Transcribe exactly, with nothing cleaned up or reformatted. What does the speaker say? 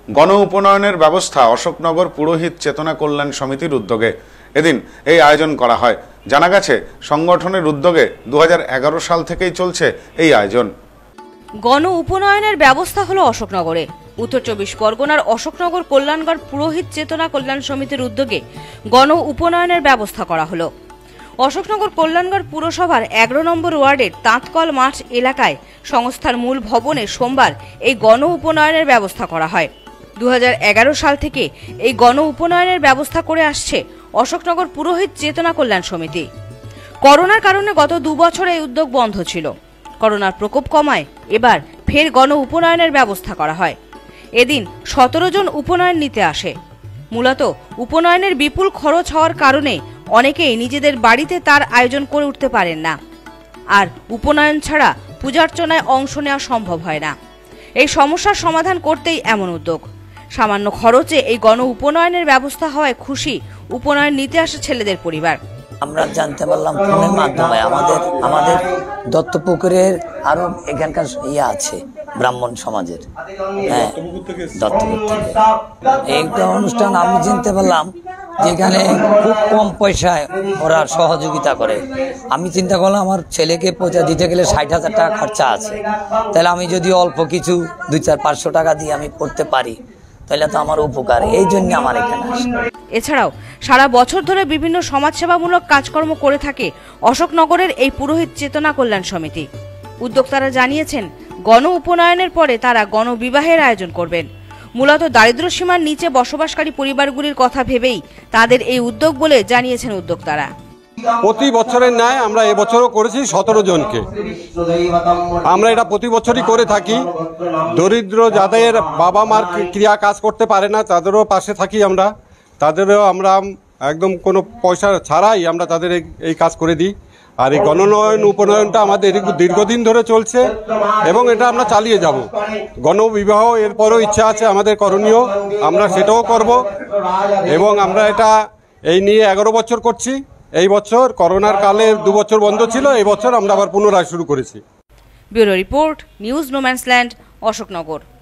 গণ উপনয়নের ব্যবস্থা অশোকনগর পুরোহিত চেতনা কল্যাণ সমিতির উদ্যোগে এদিন এই আয়োজন করা হয়। জানা গেছে সংগঠনের উদ্যোগে দু হাজার এগারো সাল থেকেই চলছে এই আয়োজন। গণ উপনয়নের ব্যবস্থা হলো অশোকনগরে। উত্তর চব্বিশ পরগনার অশোকনগর কল্যাণগড় পুরোহিত চেতনা কল্যাণ সমিতির উদ্যোগে গণ উপনয়নের ব্যবস্থা করা হলো। অশোকনগর কল্যাণগড় পুরসভার এগারো নম্বর ওয়ার্ডের তাঁতকল মাঠ এলাকায় সংস্থার মূল ভবনে সোমবার এই গণ উপনয়নের ব্যবস্থা করা হয়। দু হাজার এগারো সাল থেকে এই গণ উপনয়নের ব্যবস্থা করে আসছে অশোকনগর পুরোহিত চেতনা কল্যাণ সমিতি। করোনার কারণে গত দু বছর এই উদ্যোগ বন্ধ ছিল। করোনার প্রকোপ কমায় এবার ফের গণ উপনয়নের ব্যবস্থা করা হয়। এদিন সতেরো জন উপনয়ন নিতে আসে। মূলত উপনয়নের বিপুল খরচ হওয়ার কারণে অনেকেই নিজেদের বাড়িতে তার আয়োজন করে উঠতে পারেন না, আর উপনয়ন ছাড়া পূজার্চনায় অংশ নেওয়া সম্ভব হয় না। এই সমস্যার সমাধান করতেই এমন উদ্যোগ। সামান্য খরচে এই গণ উপনয়নের ব্যবস্থা হওয়ায় খুশি উপনয়ন নিতে আসা ছেলেদের পরিবার। আমরা জানতে পারলাম ফোনের মাধ্যমে আমাদের আমাদের দত্তপুকুরের আরো এখানকার ইয়ে আছে ব্রাহ্মণ সমাজের, হ্যাঁ দত্তপুর থেকে এইটা অনুষ্ঠান আমি জানতে পারলাম যেখানে খুব কম পয়সায় ওরা সহযোগিতা করে। আমি চিন্তা করলাম আমার ছেলেকে পয়সা দিতে গেলে ষাট হাজার টাকা খরচা আছে, তাহলে আমি যদি অল্প কিছু দুই চার পাঁচশো টাকা দিয়ে আমি করতে পারি তাহলে তো আমার উপকার। এই জন্য আমার এখানে আসে। এছাড়াও সারা বছর ধরে বিভিন্ন সমাজসেবামূলক কাজকর্ম করে থাকে অশোকনগরের এই পুরোহিত চেতনা কল্যাণ সমিতি। উদ্যোক্তারা জানিয়েছেন গণ উপনয়নের পরে তারা গণবিবাহের আয়োজন করবেন। মূলত দারিদ্র সীমার নিচে বসবাসকারী পরিবারগুলির কথা ভেবেই তাদের এই উদ্যোগ বলে জানিয়েছেন উদ্যোক্তারা। প্রতি বছরের ন্যায় আমরা এবছরও করেছি সতেরো জনকে। আমরা এটা প্রতি বছরই করে থাকি। দরিদ্র যাদের বাবা মার ক্রিয়া কাজ করতে পারে না তাদেরও পাশে থাকি আমরা। তাদেরও আমরা একদম কোনো পয়সা ছাড়াই আমরা তাদের এই কাজ করে দিই। আর এই গণনয়ন উপনয়নটা আমাদের দীর্ঘদিন ধরে চলছে এবং এটা আমরা চালিয়ে যাব। গণবিবাহ এরপরও ইচ্ছা আছে আমাদের করণীয়, আমরা সেটাও করব এবং আমরা এটা এই নিয়ে এগারো বছর করছি। এই বছর করোনার কালে দু বছর বন্ধ ছিল, এই বছর আমরা আবার পুনরায় শুরু করেছি। Bureau report, news no man's land, Ashoknagar.